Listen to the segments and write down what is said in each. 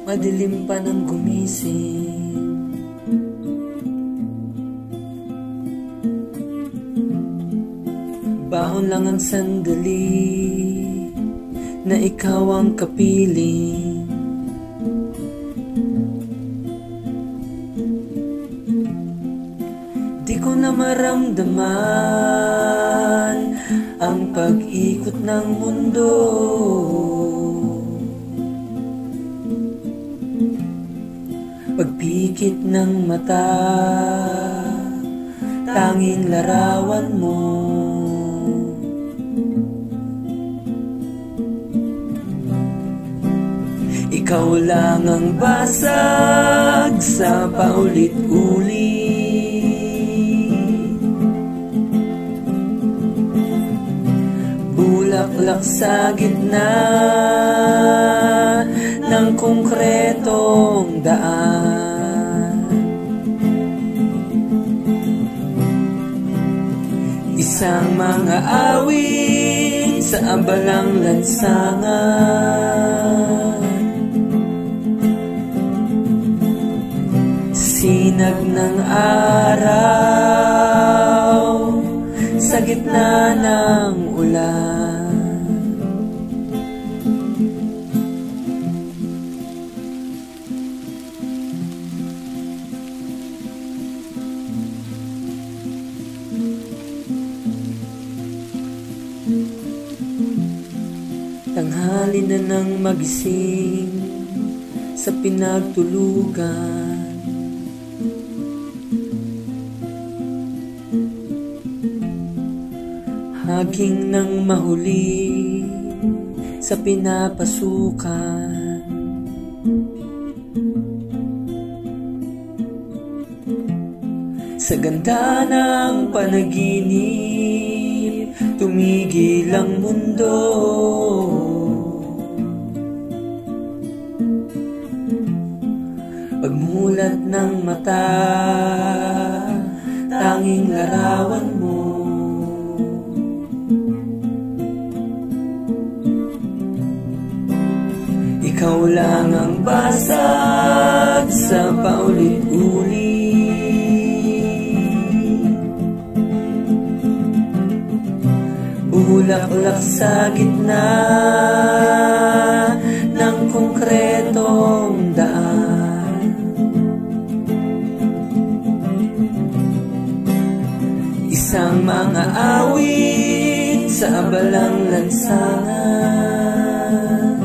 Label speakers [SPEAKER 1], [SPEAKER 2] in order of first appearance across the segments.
[SPEAKER 1] madilim pa nang gumising. Baon lang ang sandali na ikaw ang kapiling. Di ko na maramdaman ang pag-ikot ng mundo. Pagpikit ng mata, tanging larawan mo. Ikaw lang ang basag sa paulit-ulit, bulaklak sa gitna ng konkretong daan. Isang mga awit sa abalang lansangan, sinag ng araw sa gitna ng ulan. Tanghali na nang magising sa pinagtulugan, haging ng mahuli sa pinapasukan. Sa ganda ng panaginip, tumigil ang mundo. Pagmulat ng mata, tanging larawan mo. Ikaw lang ang basag sa paulit-ulit, bulaklak sa gitna ng konkretong daan. Isang mga awit sa abalang lansangan,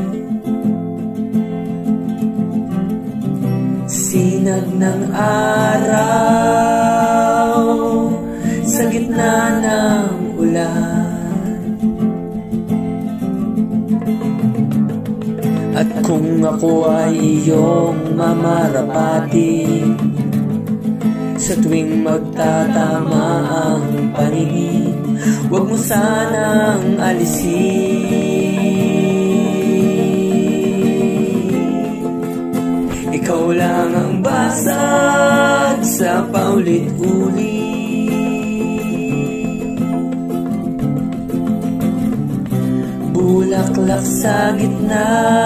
[SPEAKER 1] sinag ng araw sa gitna ng ulan. At kung ako ay iyong mamarapati, sa tuwing magtatama ang paningin, huwag mo sanang alisin. Ikaw lang ang basag sa paulit-ulit, bulaklak sa gitna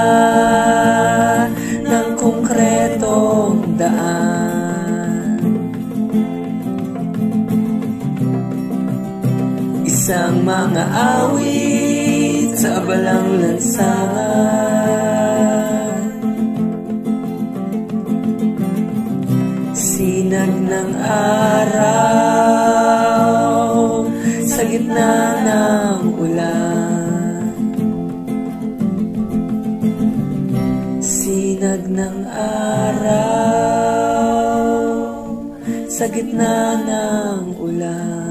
[SPEAKER 1] ng konkretong daan. Isang mga awit sa abalang lansangan, sinag ng araw sa gitna ng ulan. Sinag ng araw sa gitna ng ulan.